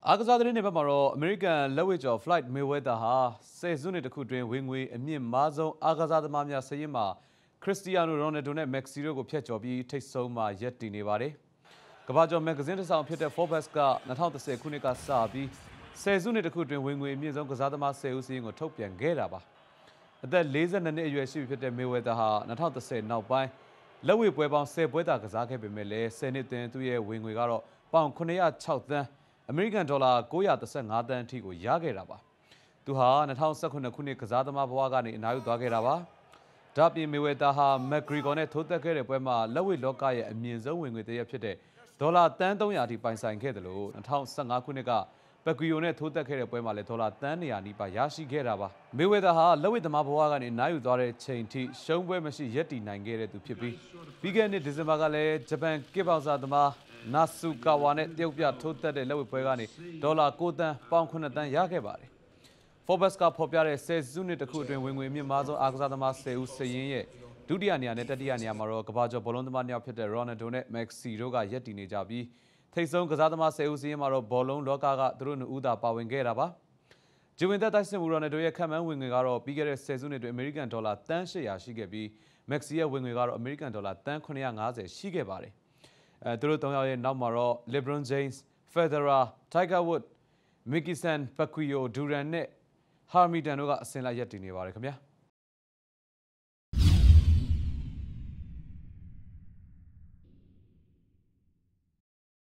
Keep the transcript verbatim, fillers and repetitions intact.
အားကစားသတင်းတွေဘက်မှာတော့အမေရိကန်လက်ဝှေ့ကျော် Floyd Mayweather ဟာဆယ်စုနှစ်တစ်ခုတွင်ဝင်ငွေအမြင့်မားဆုံးအားကစားသမားများစာရင်းမှာခရစ္စတီယာနိုရိုနယ်ဒိုနဲ့မက်ဆီတို့ကိုဖျက်ချော်ပြီးထိပ်ဆုံးမှာရပ်တည်နေပါတယ်။ကမ္ဘာကျော်မဂ္ဂဇင်းတစ်စောင်ဖြစ်တဲ့ Forbes က၂၀၁၀ခုနှစ်ကစပြီးဆယ်စုနှစ်တစ်ခုတွင်ဝင်ငွေအမြင့်ဆုံးကစားသမားဆယ်ဦးစာရင်းကိုထုတ်ပြန်ခဲ့တာပါ။အသက်၄၂နှစ်အရွယ်ရှိပြီဖြစ်တဲ့ Mayweather ဟာ၂၀၁၀နောက်ပိုင်းလက်ဝှေ့ပွဲပေါင်း၁၀ပွဲသာကစားခဲ့ပေမဲ့လည်းဆယ်နှစ်တွင်သူ့ရဲ့ဝင်ငွေကတော့ပေါင်ခုနှစ်ရာ၆သန်းအမေရိကန်ဒေါ်လာ၉ရာ၁၅သန်းအထိကိုရခဲ့တာပါ။သူဟာ၂၀၁၇ခုနှစ်ကစားသမားဘဝကနေအနားယူသွားခဲ့တာပါ။ဒါ့အပြင် Mayweather ဟာ McGregor နဲ့ထိုးသက်ခဲ့တဲ့ပွဲမှာလက်ဝှေ့လောကရဲ့အမြင့်ဆုံးဝင်ငွေတစ်ရပ်ဖြစ်တဲ့ဒေါ်လာသန်း၃ရာအထိပိုင်ဆိုင်ခဲ့တယ်လို့၂၀၁၅ခုနှစ်က Pacquiao နဲ့ထိုးသက်ခဲ့တဲ့ပွဲမှာလည်းဒေါ်လာသန်း၂ရာနီးပါးရရှိခဲ့တာပါ။ Mayweather ဟာလက်ဝှေ့သမားဘဝကနေအနားယူသွားတဲ့ချိန်ထိရှုံးပွဲမရှိရပ်တည်နိုင်ခဲ့တဲ့သူဖြစ်ပြီးပြီးခဲ့တဲ့နှစ်ဒီဇင်ဘာကလည်းဂျပန်ကစ်ဘောက်ဆာသမားနာဆူကာဝါနဲ့တရုတ်ပြထိုးသက်တဲ့လက်ဝှေ့ပွဲကနေဒေါ်လာ၉သန်းပေါင်ခုနှစ်သန်းရခဲ့ပါတယ်။ Forbes ကဖော်ပြတဲ့ဆယ်စုနှစ်တစ်ခုအတွင်းဝင်ငွေအမြင့်မားဆုံးအားကစားသမားဆယ်ဦးစာရင်းရဲ့ဒုတိယနေရာနဲ့တတိယနေရာမှာတော့ကမ္ဘာကျော်ဘောလုံးသမားနှစ်ယောက်ဖြစ်တဲ့ Ronaldo နဲ့ Messi တို့ကရပ်တည်နေကြပြီးထိပ်ဆုံးကစားသမားဆယ်ဦးစာရင်းမှာတော့ဘောလုံးလောကကသူတို့နှစ်ဦးသာပါဝင်ခဲ့တာပါ။ဂျူဝင်သက်တိုက်စစ်မှု Ronaldo ရဲ့ခန့်မှန်းဝင်ငွေကတော့ပြီးခဲ့တဲ့ဆယ်စုနှစ်အတွင်းအမေရိကန်ဒေါ်လာသန်း၈ရာရှိခဲ့ပြီး Messi ရဲ့ဝင်ငွေကတော့အမေရိကန်ဒေါ်လာသန်း၇ရာ၅ဆယ်ရှိခဲ့ပါတယ်။အဲသူတို့သုံးယောက်ရဲ့နောက်မှာတော့ LeBron James, Federer, Tiger Woods, Mickelson, Pacquiao, Durant နဲ့ Hamilton တို့ကအစဉ်လိုက်ရပ်တည်နေပါတယ်ခင်ဗျာ။